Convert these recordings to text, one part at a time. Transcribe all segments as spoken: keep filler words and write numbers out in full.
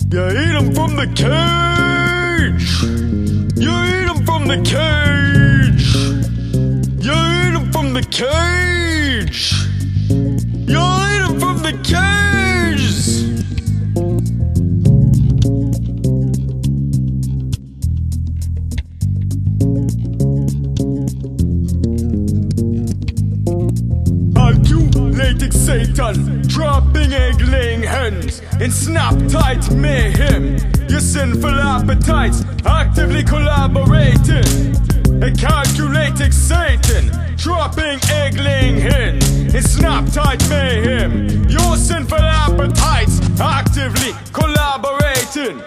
You eat them from the cage. You eat them from the cage. You eat them from the cage. You eat them from the cage. Calculating Satan, dropping egg-laying hens in snap-tight mayhem. Your sinful appetites actively collaborating. A calculating Satan, dropping egg-laying hens in snap-tight mayhem. Your sinful appetites actively collaborating.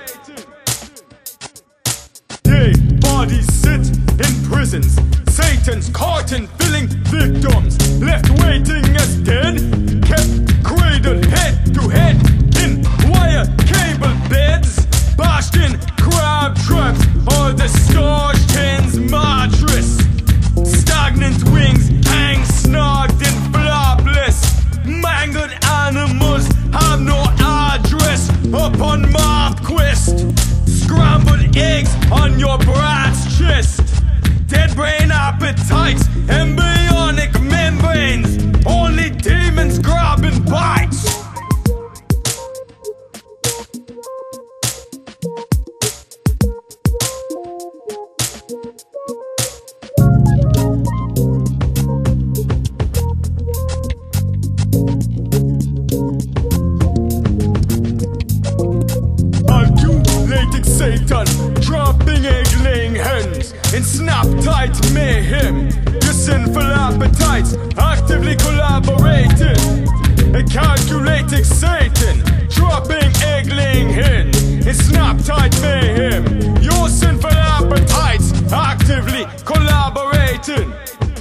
They bodies sit in prisons. Satan's carton filling victims, left waiting as dead, kept cradled head to head in wire cable beds, bashed in crab traps or the starch tins mattress. Stagnant wings hang snogged in flopless. Mangled animals have no address upon MapQuest. Scrambled eggs on your brat's chest. Dead brain appetites, embryonic membranes. Only demons grabbing bites. Calculating Satan, dropping egg-laying hens in snap-tight mayhem. Your sinful appetites actively collaborating. A calculating Satan, dropping egg-laying hens in snap-tight mayhem. Your sinful appetites actively collaborating.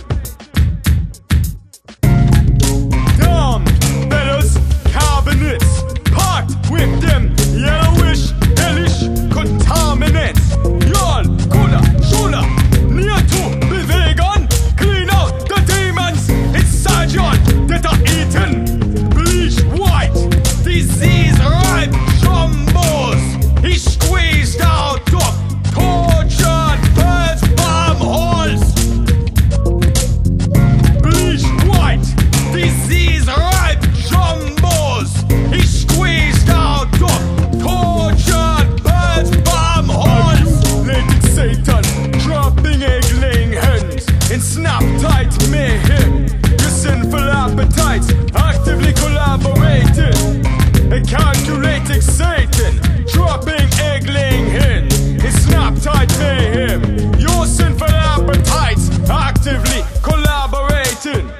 Damn, fellas, cabinets packed with them yellowish, hellish contaminants. Y'all coulda, shoulda, need to be vegan. Clean out the demons inside y'all that are eaten. Bleach white, disease-ripe jumbos. He squeezed out of tortured birds' farm holes. Bleach white, disease-ripe jumbos. He squeezed out of tortured birds' farm holes. Calculating Satan, dropping egg-laying hens in snap-tight mayhem. Your sinful appetites actively collaborating. A calculating Satan, dropping egg-laying hens in snap-tight mayhem. Your sinful appetites actively collaborating.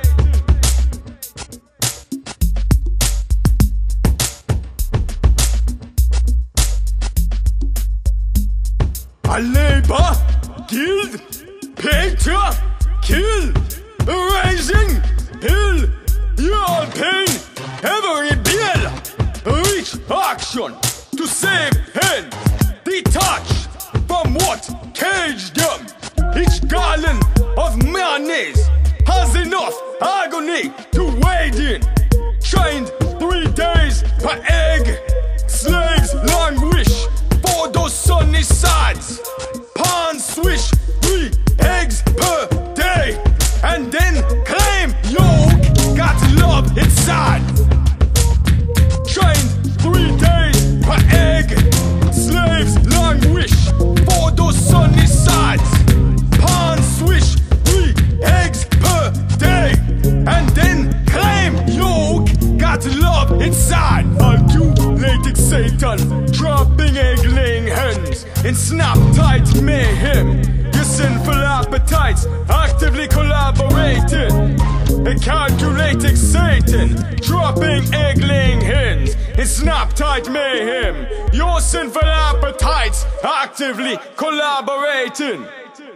A labor, guild, painter, kill, erasing, pill, your pain, every bill, reach action to save hands, detach from what caged them. Each gallon of mayonnaise has enough agony to wade in. Trained three days per egg, slaves languish for those sunny sides. Pan swish, three eggs per day, and then claim yolk got love inside. Trained three days per egg, slaves languish for those sunny sides. Pan swish, three eggs per day, and then claim yolk got love inside. Calculating Satan, dropping egg-laying hens in snap-tight mayhem. Your sinful appetites actively collaborating. A calculating Satan, dropping egg-laying hens in snap-tight mayhem. Your sinful appetites actively collaborating.